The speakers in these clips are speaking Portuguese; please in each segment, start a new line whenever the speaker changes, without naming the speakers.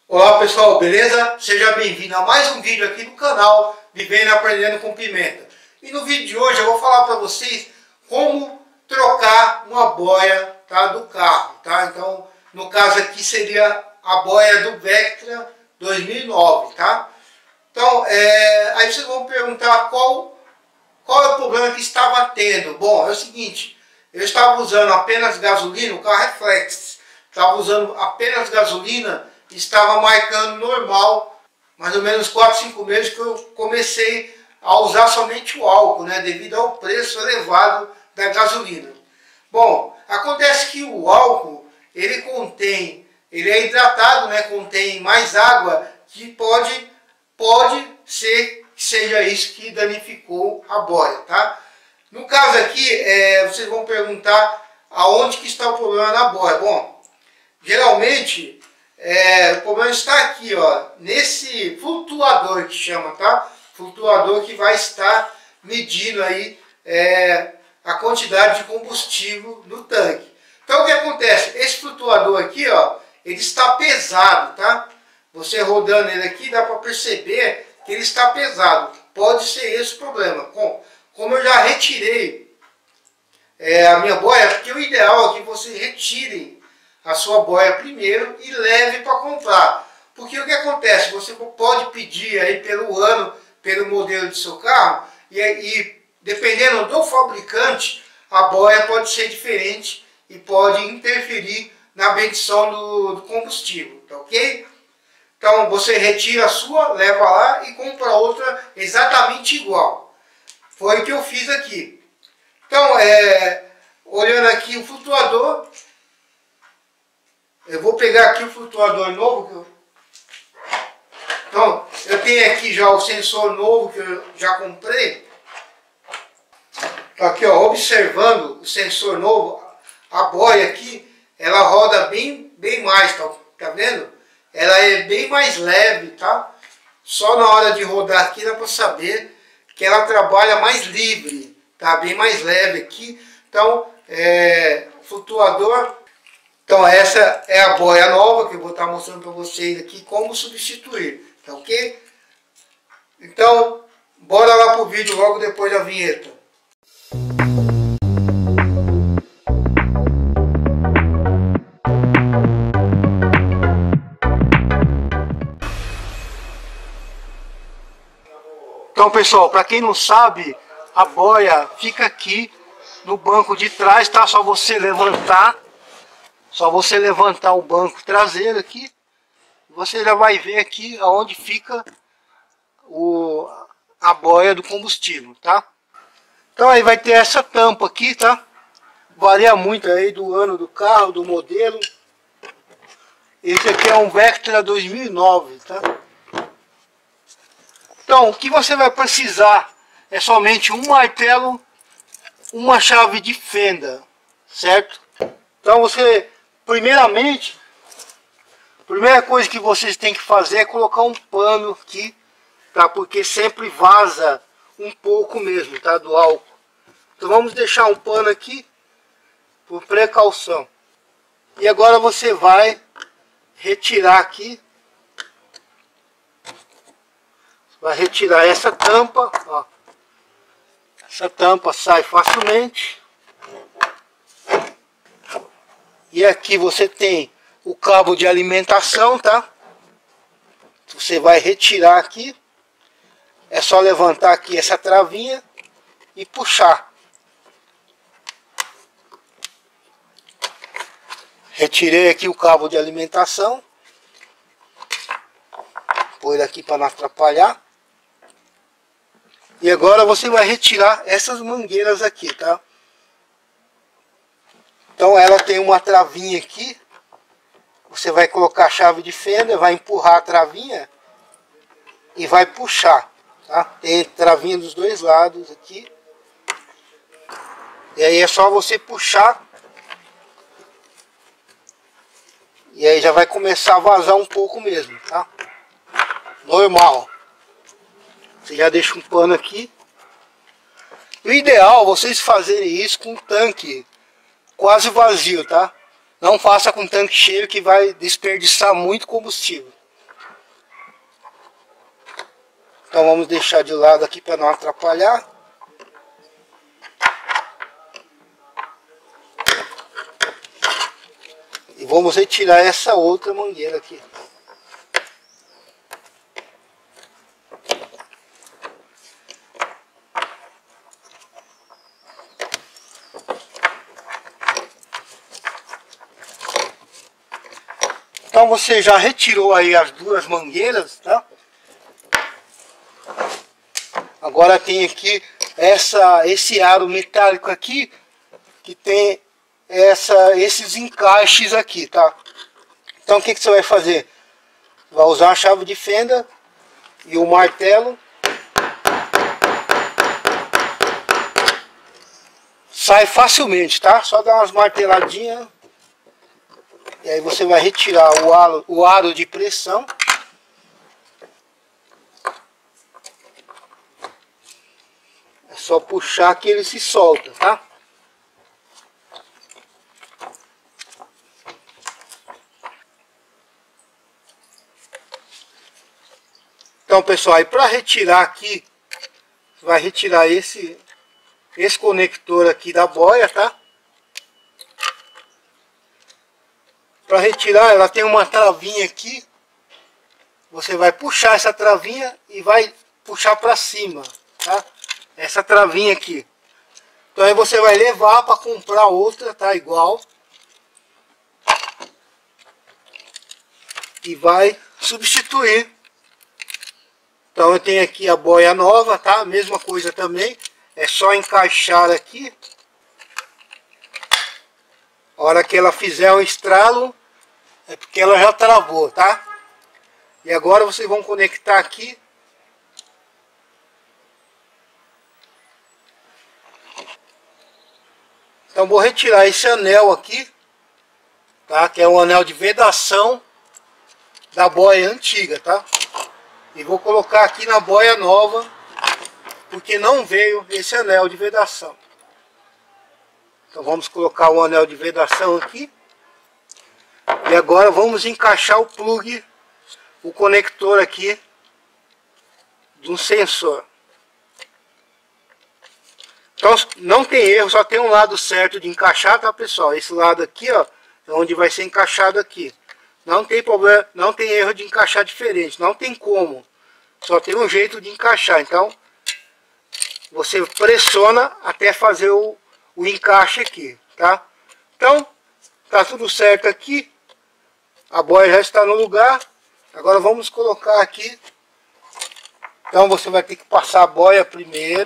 Olá pessoal, beleza? Seja bem-vindo a mais um vídeo aqui no canal Vivendo e Aprendendo com Pimenta. E no vídeo de hoje eu vou falar para vocês como trocar uma boia, tá, do carro, tá? Então, no caso aqui seria a boia do Vectra 2009, tá? Então, aí vocês vão perguntar qual é o problema que estava tendo. Bom, é o seguinte, eu estava usando apenas gasolina, o carro é flex, estava usando apenas gasolina, estava marcando normal, mais ou menos 4, 5 meses que eu comecei a usar somente o álcool, né, devido ao preço elevado da gasolina. Bom, acontece que o álcool, ele é hidratado, né, contém mais água, que pode ser que seja isso que danificou a boia, tá? No caso aqui, vocês vão perguntar aonde que está o problema na boia. Bom, geralmente o problema está aqui, ó, nesse flutuador que chama, tá? Flutuador que vai estar medindo aí a quantidade de combustível no tanque. Então o que acontece? Esse flutuador aqui, ó, ele está pesado, tá? Você rodando ele aqui dá para perceber que ele está pesado. Pode ser esse o problema. Como eu já retirei a minha boia, porque o ideal é que você retire a sua boia primeiro e leve para comprar. Porque o que acontece? Você pode pedir aí pelo ano, pelo modelo do seu carro, e dependendo do fabricante, a boia pode ser diferente e pode interferir na medição do combustível, tá ok? Então você retira a sua, leva lá e compra outra exatamente igual. Foi o que eu fiz aqui. Então, olhando aqui o flutuador, eu vou pegar aqui o flutuador novo. Então, eu tenho aqui já o sensor novo que eu já comprei. Tá aqui, ó, observando o sensor novo, a boia aqui, ela roda bem mais, tá vendo? Ela é bem mais leve, tá? Só na hora de rodar aqui dá para saber que ela trabalha mais livre, tá? Bem mais leve aqui. Então, flutuador. Então essa é a boia nova que eu vou estar mostrando para vocês aqui como substituir, tá ok? Então, bora lá pro vídeo logo depois da vinheta. Então pessoal, para quem não sabe, a boia fica aqui no banco de trás, tá? Só você levantar o banco traseiro aqui, você já vai ver aqui aonde fica a boia do combustível, tá? Então aí vai ter essa tampa aqui, tá? Varia muito aí do ano do carro, do modelo. Esse aqui é um Vectra 2009, tá? Então o que você vai precisar é somente um martelo, uma chave de fenda, certo? Então você, primeiramente, a primeira coisa que vocês têm que fazer é colocar um pano aqui, tá? Porque sempre vaza um pouco mesmo, tá? Do álcool. Então vamos deixar um pano aqui por precaução. E agora você vai retirar aqui. Vai retirar essa tampa, ó. Essa tampa sai facilmente. E aqui você tem o cabo de alimentação, tá? Você vai retirar aqui. É só levantar aqui essa travinha e puxar. Retirei aqui o cabo de alimentação. Pôr aqui para não atrapalhar. E agora você vai retirar essas mangueiras aqui, tá? Então ela tem uma travinha aqui. Você vai colocar a chave de fenda, vai empurrar a travinha e vai puxar, tá? Tem travinha dos dois lados aqui. E aí é só você puxar. E aí já vai começar a vazar um pouco mesmo, tá? Normal. Você já deixa um pano aqui. O ideal é vocês fazerem isso com o tanque quase vazio, tá? Não faça com tanque cheio que vai desperdiçar muito combustível. Então vamos deixar de lado aqui para não atrapalhar. E vamos retirar essa outra mangueira aqui. Então você já retirou aí as duas mangueiras, tá? Agora tem aqui esse aro metálico aqui, que tem esses encaixes aqui, tá? Então o que você vai fazer? Vai usar a chave de fenda e o martelo. Sai facilmente, tá? Só dar umas marteladinhas. E aí você vai retirar o aro de pressão. É só puxar que ele se solta, tá? Então, pessoal, aí para retirar aqui, você vai retirar esse conector aqui da boia, tá? Para retirar, ela tem uma travinha aqui. Você vai puxar essa travinha e vai puxar para cima, tá? Essa travinha aqui. Então aí você vai levar para comprar outra, tá? Igual. E vai substituir. Então eu tenho aqui a boia nova, tá? Mesma coisa também. É só encaixar aqui. A hora que ela fizer um estralo, é porque ela já travou, tá? E agora vocês vão conectar aqui. Então vou retirar esse anel aqui, tá? Que é o anel de vedação da boia antiga, tá? E vou colocar aqui na boia nova, porque não veio esse anel de vedação. Então vamos colocar o anel de vedação aqui. E agora vamos encaixar o plug, o conector aqui do sensor. Então não tem erro, só tem um lado certo de encaixar, tá, pessoal? Esse lado aqui, ó, é onde vai ser encaixado aqui. Não tem problema, não tem erro de encaixar diferente, não tem como. Só tem um jeito de encaixar. Então você pressiona até fazer o encaixe aqui, tá? Então tá tudo certo aqui. A boia já está no lugar. Agora vamos colocar aqui. Então você vai ter que passar a boia primeiro.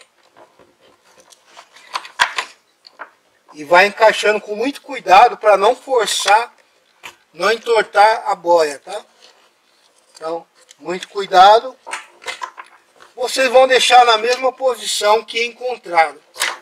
E vai encaixando com muito cuidado para não forçar, não entortar a boia, tá? Então, muito cuidado. Vocês vão deixar na mesma posição que encontraram.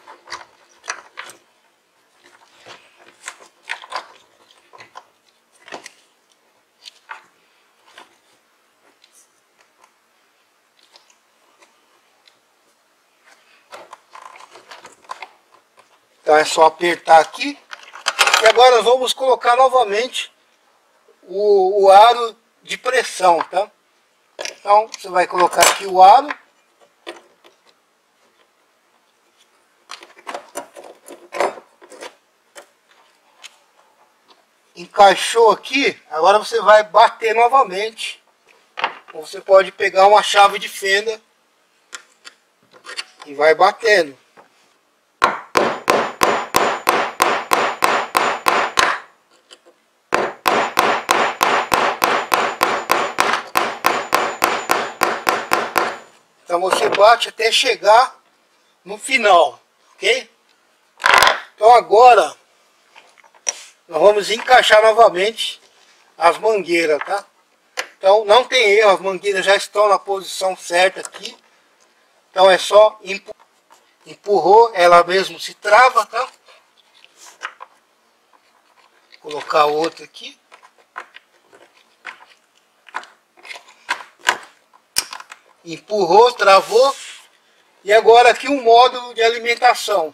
Então é só apertar aqui. E agora nós vamos colocar novamente o aro de pressão, tá? Então você vai colocar aqui o aro. Encaixou aqui, agora você vai bater novamente. Ou você pode pegar uma chave de fenda e vai batendo. Então você bate até chegar no final, ok? Então agora nós vamos encaixar novamente as mangueiras, tá? Então não tem erro, as mangueiras já estão na posição certa aqui. Então é só empurrou, ela mesmo se trava, tá? Vou colocar outra aqui. Empurrou, travou. E agora aqui um módulo de alimentação.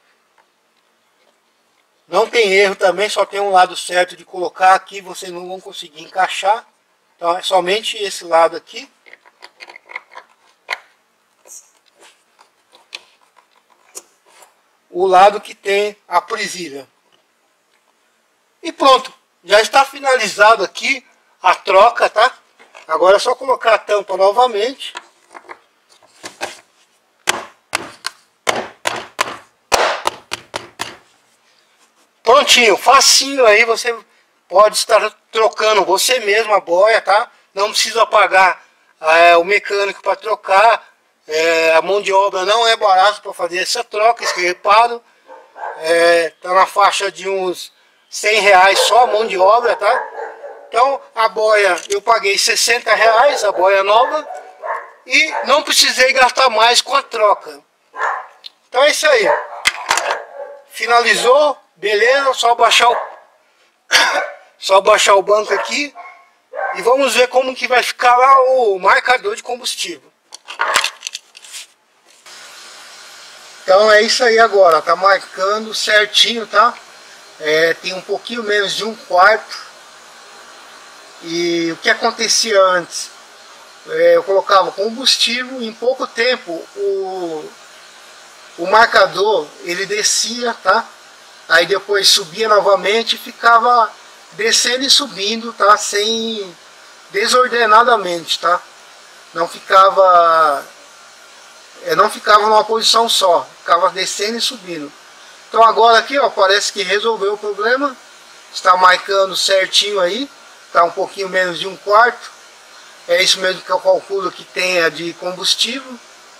Não tem erro também, só tem um lado certo de colocar aqui, vocês não vão conseguir encaixar. Então é somente esse lado aqui. o lado que tem a presilha. E pronto, já está finalizado aqui a troca, tá? Agora é só colocar a tampa novamente. Prontinho, facinho aí, você pode estar trocando você mesmo a boia, tá? Não precisa pagar o mecânico para trocar. A mão de obra não é barata para fazer essa troca, esse reparo. Tá na faixa de uns R$100 só a mão de obra, tá? Então a boia eu paguei R$60, a boia nova, e não precisei gastar mais com a troca. Então é isso aí. Finalizou, beleza, só baixar o banco aqui e vamos ver como que vai ficar lá o marcador de combustível. Então é isso aí agora, tá marcando certinho, tá? Tem um pouquinho menos de 1/4. E o que acontecia antes? Eu colocava combustível, em pouco tempo o marcador ele descia, tá? Aí depois subia novamente e ficava descendo e subindo, tá? Sem desordenadamente, tá? Não ficava numa posição só, ficava descendo e subindo. Então agora aqui, ó, parece que resolveu o problema. Está marcando certinho aí, tá um pouquinho menos de 1/4. É isso mesmo que eu calculo que tenha de combustível.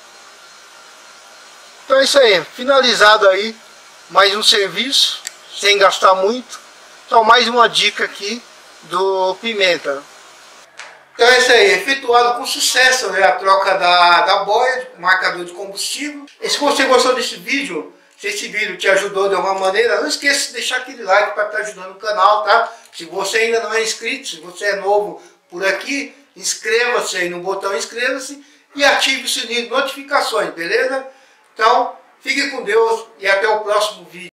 Então é isso aí, finalizado aí mais um serviço, sem gastar muito. Então mais uma dica aqui do Pimenta. Então é isso aí, efetuado com sucesso, né, a troca da boia, marcador de combustível. E se você gostou desse vídeo, se esse vídeo te ajudou de alguma maneira, não esqueça de deixar aquele like para estar ajudando o canal, tá? Se você ainda não é inscrito, se você é novo por aqui, inscreva-se aí no botão inscreva-se e ative o sininho de notificações, beleza? Então, fique com Deus e até o próximo vídeo.